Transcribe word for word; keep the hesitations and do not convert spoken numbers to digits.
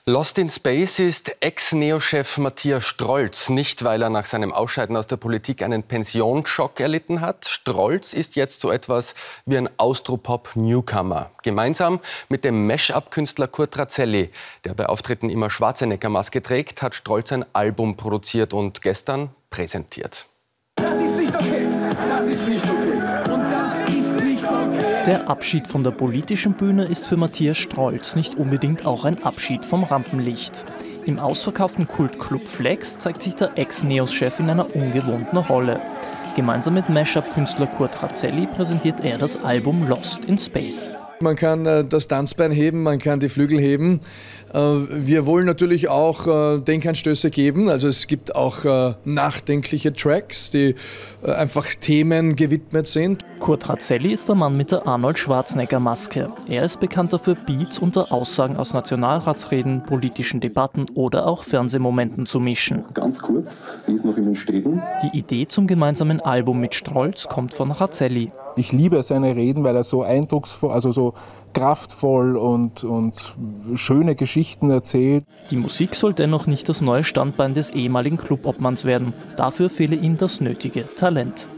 Lost in Space ist Ex-Neo-Chef Matthias Strolz. Nicht, weil er nach seinem Ausscheiden aus der Politik einen Pensionsschock erlitten hat. Strolz ist jetzt so etwas wie ein Austropop-Newcomer. Gemeinsam mit dem Mash-up-Künstler Kurt Razzelli, der bei Auftritten immer Schwarzenegger-Maske trägt, hat Strolz ein Album produziert und gestern präsentiert. Das ist nicht okay. Das ist nicht okay. Und das ist nicht okay. Der Abschied von der politischen Bühne ist für Matthias Strolz nicht unbedingt auch ein Abschied vom Rampenlicht. Im ausverkauften Kultclub Flex zeigt sich der Ex-Neos-Chef in einer ungewohnten Rolle. Gemeinsam mit Mash-up-Künstler Kurt Razzelli präsentiert er das Album Lost in Space. Man kann äh, das Tanzbein heben, man kann die Flügel heben. Äh, wir wollen natürlich auch äh, Denkanstöße geben. Also es gibt auch äh, nachdenkliche Tracks, die äh, einfach Themen gewidmet sind. Kurt Razzelli ist der Mann mit der Arnold Schwarzenegger-Maske. Er ist bekannt dafür, Beats unter Aussagen aus Nationalratsreden, politischen Debatten oder auch Fernsehmomenten zu mischen. Ganz kurz, sie ist noch im Entstehen. Die Idee zum gemeinsamen Album mit Strolz kommt von Razzelli. Ich liebe seine Reden, weil er so eindrucksvoll, also so kraftvoll und, und schöne Geschichten erzählt. Die Musik soll dennoch nicht das neue Standbein des ehemaligen Clubobmanns werden. Dafür fehle ihm das nötige Talent.